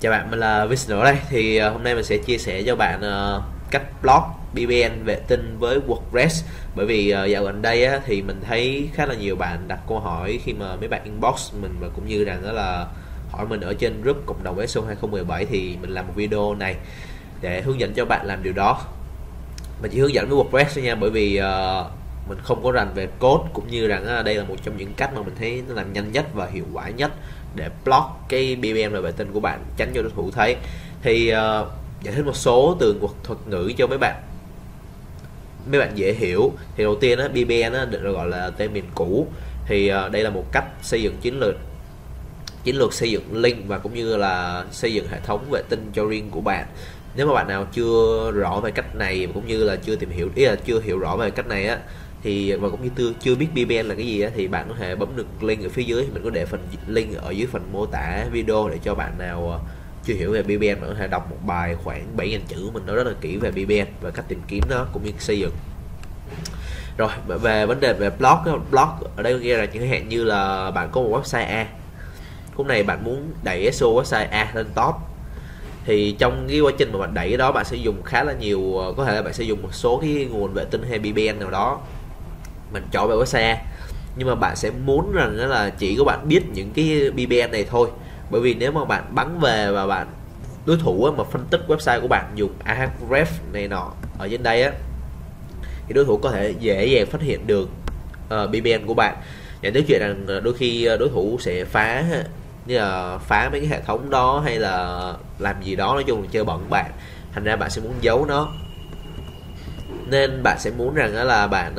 Chào bạn, mình là Vincent ở đây. Thì hôm nay mình sẽ chia sẻ cho bạn cách block VPN vệ tinh với WordPress. Bởi vì dạo gần đây á, thì mình thấy khá là nhiều bạn đặt câu hỏi khi mà mấy bạn inbox mình, và cũng như rằng đó là hỏi mình ở trên group cộng đồng SEO 2017, thì mình làm một video này để hướng dẫn cho bạn làm điều đó. Mình chỉ hướng dẫn với WordPress thôi nha, bởi vì mình không có rành về code, cũng như rằng đây là một trong những cách mà mình thấy nó làm nhanh nhất và hiệu quả nhất để block cái BBM và vệ tinh của bạn, tránh cho đối thủ thấy. Thì giải thích một số từ thuật ngữ cho mấy bạn dễ hiểu. Thì đầu tiên BBM được gọi là tên miền cũ. Thì đây là một cách xây dựng chiến lược xây dựng link và cũng như là xây dựng hệ thống vệ tinh cho riêng của bạn. Nếu mà bạn nào chưa rõ về cách này, cũng như là chưa tìm hiểu, ý là chưa hiểu rõ về cách này á, thì và cũng như chưa biết BBM là cái gì á, thì bạn có thể bấm được link ở phía dưới. Mình có để phần link ở dưới phần mô tả video để cho bạn nào chưa hiểu về BBM có thể đọc một bài khoảng 7.000 chữ mình nói rất là kỹ về BBM và cách tìm kiếm nó cũng như xây dựng. Rồi về vấn đề về block ở đây ghi là những hạn như là bạn có một website A, lúc này bạn muốn đẩy SEO website A lên top, thì trong cái quá trình mà bạn đẩy cái đó bạn sẽ dùng khá là nhiều, có thể là bạn sẽ dùng một số cái nguồn vệ tinh hay BBM nào đó mình chọn về website A, nhưng mà bạn sẽ muốn rằng đó là chỉ có bạn biết những cái BBM này thôi. Bởi vì nếu mà bạn bắn về và bạn đối thủ mà phân tích website của bạn dùng Ahrefs này nọ ở trên đây á, thì đối thủ có thể dễ dàng phát hiện được BBM của bạn. Và nói chuyện rằng đôi khi đối thủ sẽ phá, như là phá mấy cái hệ thống đó hay là làm gì đó, nói chung là chơi bẩn bạn, thành ra bạn sẽ muốn giấu nó, nên bạn sẽ muốn rằng đó là bạn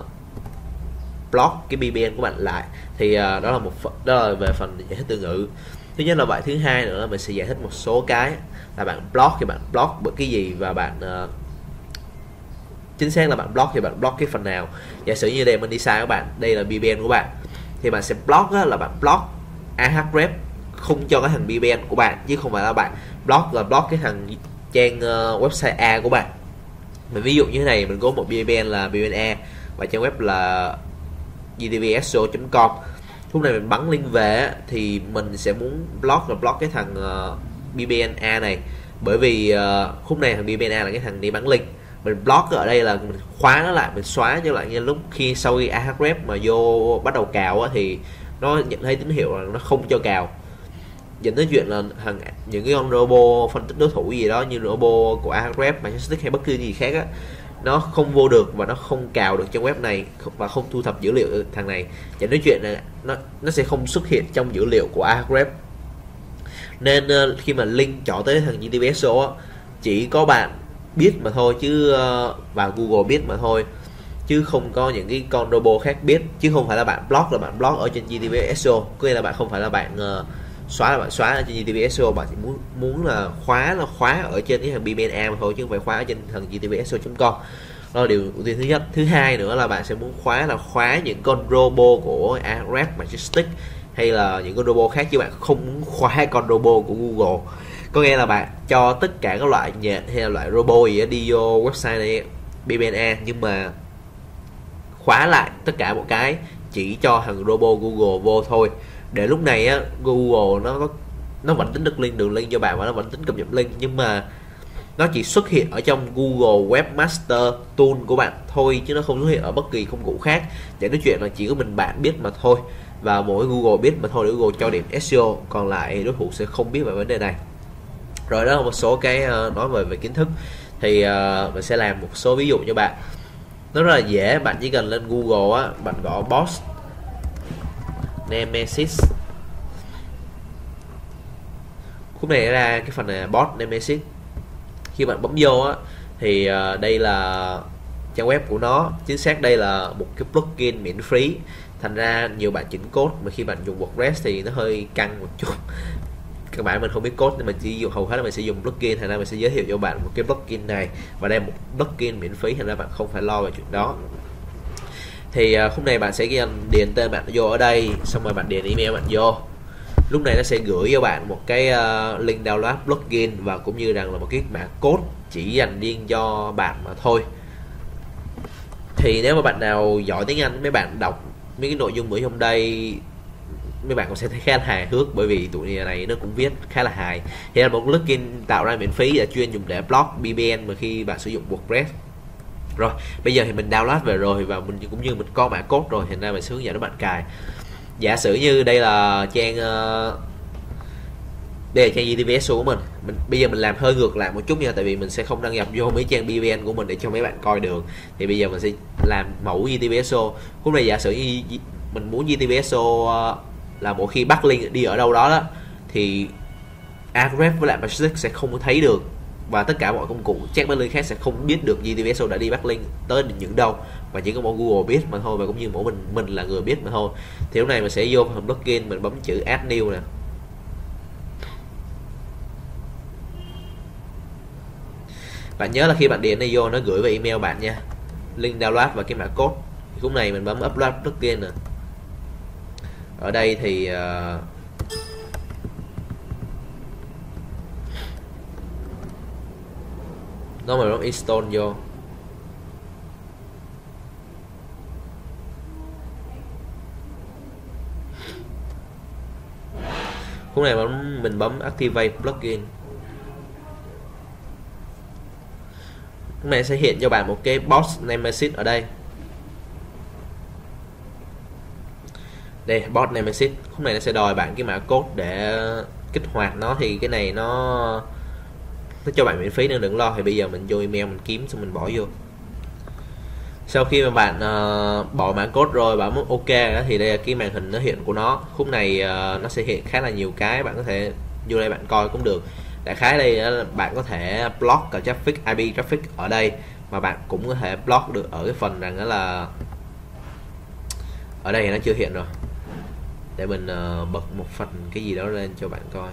block cái BBM của bạn lại. Thì đó là về phần giải thích từ ngữ. Thứ nhất là vậy. Thứ hai nữa là mình sẽ giải thích một số cái là bạn block thì bạn block bởi cái gì, và bạn chính xác là bạn block thì bạn block cái phần nào. Giả sử như đây mình đi sai các bạn, đây là BBM của bạn, thì bạn sẽ block là bạn block Ahrefs không cho cái thằng BBM của bạn, chứ không phải là bạn block cái thằng trang website A của bạn. Mình ví dụ như thế này, mình có một BBM là BBM A và trang web là gtvso.com. lúc này mình bắn link về thì mình sẽ muốn block cái thằng BBM A này, bởi vì khúc này thằng BBM A là cái thằng đi bắn link. Mình block ở đây là mình khóa nó lại, mình xóa cho lại, như lúc khi sau khi Ahrefs mà vô bắt đầu cào thì nó nhận thấy tín hiệu là nó không cho cào, dẫn tới chuyện là những cái con robot phân tích đối thủ gì đó, như robot của Ahrefs, Majestic hay bất cứ gì khác á, nó không vô được và nó không cào được trong web này và không thu thập dữ liệu thằng này, dẫn tới chuyện là nó sẽ không xuất hiện trong dữ liệu của Ahrefs. Nên khi mà link chọn tới thằng GTPSO chỉ có bạn biết mà thôi, chứ và Google biết mà thôi, chứ không có những cái con robot khác biết, chứ không phải là bạn block ở trên GTPSO. Có nghĩa là bạn không phải là bạn xóa ở trên GTPSO, bạn chỉ muốn là khóa ở trên cái thằng BBNA mà thôi, chứ không phải khóa ở trên thằng GTPSO.com. đó là điều ưu tiên thứ nhất. Thứ hai nữa là bạn sẽ muốn khóa những con robot của Ahrefs, Majestic hay là những con robot khác, chứ bạn không muốn khóa con robot của Google. Có nghĩa là bạn cho tất cả các loại nhện hay là loại robot gì đó đi vô website này BBNA, nhưng mà khóa lại tất cả một cái, chỉ cho thằng robot Google vô thôi. Để lúc này á, Google nó vẫn tính được đường link cho bạn và nó vẫn tính cập nhật link, nhưng mà nó chỉ xuất hiện ở trong Google Webmaster Tool của bạn thôi, chứ nó không xuất hiện ở bất kỳ công cụ khác. Để nói chuyện là chỉ có mình bạn biết mà thôi, và mỗi Google biết mà thôi, để Google cho điểm SEO, còn lại đối thủ sẽ không biết về vấn đề này. Rồi đó là một số cái nói về kiến thức. Thì mình sẽ làm một số ví dụ cho bạn. Nó rất là dễ, bạn chỉ cần lên Google á, bạn gõ boss Nemesis, khúc này ra cái phần này boss Nemesis. Khi bạn bấm vô á thì đây là trang web của nó, chính xác đây là một cái plugin miễn phí, thành ra nhiều bạn chỉnh code mà khi bạn dùng WordPress thì nó hơi căng một chút. Các bạn mình không biết code nên mình chỉ dùng, hầu hết là mình sẽ dùng plugin, thành ra mình sẽ giới thiệu cho bạn một cái plugin này, và đây là một plugin miễn phí, thành ra bạn không phải lo về chuyện đó. Thì khúc này bạn sẽ điền tên bạn vô ở đây, xong rồi bạn điền email bạn vô. Lúc này nó sẽ gửi cho bạn một cái link download plugin, và cũng như rằng là một cái mã code chỉ dành riêng cho bạn mà thôi. Thì nếu mà bạn nào giỏi tiếng Anh, mấy bạn đọc mấy cái nội dung ở trong đây mấy bạn cũng sẽ thấy khá là hài hước, bởi vì tụi này nó cũng viết khá là hài. Thì là một plugin tạo ra miễn phí là chuyên dùng để block BBN mà khi bạn sử dụng WordPress. Rồi bây giờ thì mình download về rồi và mình cũng như mình có mã code rồi, thành ra mình sẽ hướng dẫn các bạn cài. Giả sử như đây là trang đây là trang GTVSO của mình. Bây giờ mình làm hơi ngược lại một chút nha, tại vì mình sẽ không đăng nhập vô mấy trang BBN của mình để cho mấy bạn coi được. Thì bây giờ mình sẽ làm mẫu GTVSO. Lúc này giả sử như mình muốn GTVSO là mỗi khi backlink đi ở đâu đó đó thì Ahrefs với lại Magic sẽ không thấy được, và tất cả mọi công cụ check backlink khác sẽ không biết được GTVSO đã đi backlink tới những đâu, và chỉ có mỗi Google biết mà thôi, và cũng như mỗi mình là người biết mà thôi. Thì lúc này mình sẽ vô phần plugin, mình bấm chữ add new nè. Bạn nhớ là khi bạn điền này vô nó gửi về email bạn nha, link download và cái mã code. Thì lúc này mình bấm upload plugin nè. Ở đây thì nó mình bấm install vô. Lúc này mình bấm activate plugin. Lúc này sẽ hiện cho bạn một cái box Nemesis ở đây. Đây, box Nemesis. Lúc này nó sẽ đòi bạn cái mã code để kích hoạt nó, thì cái này nó cho bạn miễn phí nên đừng lo. Thì bây giờ mình vô email mình kiếm xong mình bỏ vô. Sau khi mà bạn bỏ mã code rồi, bạn muốn ok đó, thì đây là cái màn hình nó hiện của nó. Khúc này nó sẽ hiện khá là nhiều cái, bạn có thể vô đây bạn coi cũng được. Đại khái đây là bạn có thể block cả traffic, IP traffic ở đây, mà bạn cũng có thể block được ở cái phần rằng đó là ở đây thì nó chưa hiện rồi. Để mình bật một phần cái gì đó lên cho bạn coi.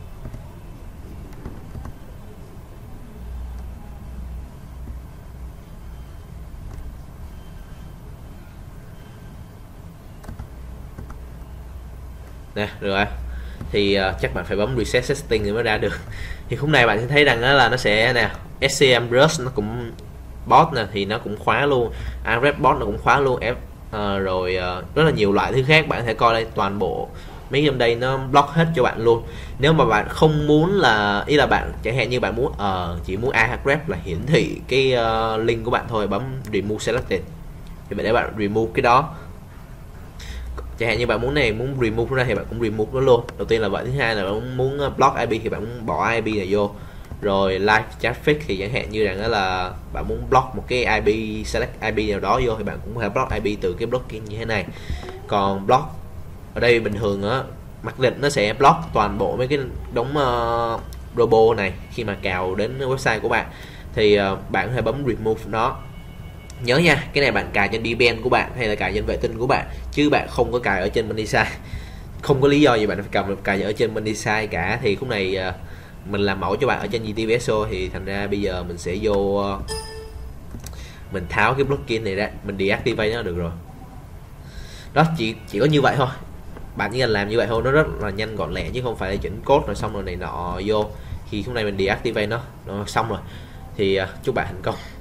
Nè, rồi. Thì chắc bạn phải bấm reset setting thì mới ra được. Thì khúc này bạn sẽ thấy rằng đó là nó sẽ nè, SCM Brush nó cũng bot nè, thì nó cũng khóa luôn, Ahrefs bot nó cũng khóa luôn, rồi rất là nhiều loại thứ khác. Bạn có thể coi đây, toàn bộ mấy trong đây nó block hết cho bạn luôn. Nếu mà bạn không muốn là, ý là bạn chẳng hạn như bạn muốn chỉ muốn Ahrefs là hiển thị cái link của bạn thôi, bấm remove selected thì để bạn remove cái đó. Chẳng hạn như bạn muốn muốn remove nó ra thì bạn cũng remove nó luôn. Đầu tiên là vậy. Thứ hai là bạn muốn block IP thì bạn muốn bỏ IP này vô. Rồi live traffic thì chẳng hạn như rằng đó là bạn muốn block một cái IP, select IP nào đó vô thì bạn cũng có thể block IP từ cái blocking như thế này. Còn block ở đây bình thường á, mặc định nó sẽ block toàn bộ mấy cái đống robot này khi mà cào đến website của bạn, thì bạn có thể bấm remove nó. Nhớ nha, cái này bạn cài trên VPN của bạn hay là cài trên vệ tinh của bạn, chứ bạn không có cài ở trên Moneysize. Không có lý do gì bạn phải cài ở trên Moneysize cả. Thì khúc này mình làm mẫu cho bạn ở trên GTVSO, thì thành ra bây giờ mình sẽ vô mình tháo cái plugin này ra, mình deactivate nó được rồi. Đó, chỉ có như vậy thôi. Bạn chỉ cần làm như vậy thôi, nó rất là nhanh gọn lẹ, chứ không phải là chỉnh code rồi xong rồi này nọ vô. Khi khúc này mình deactivate nó xong rồi thì chúc bạn thành công.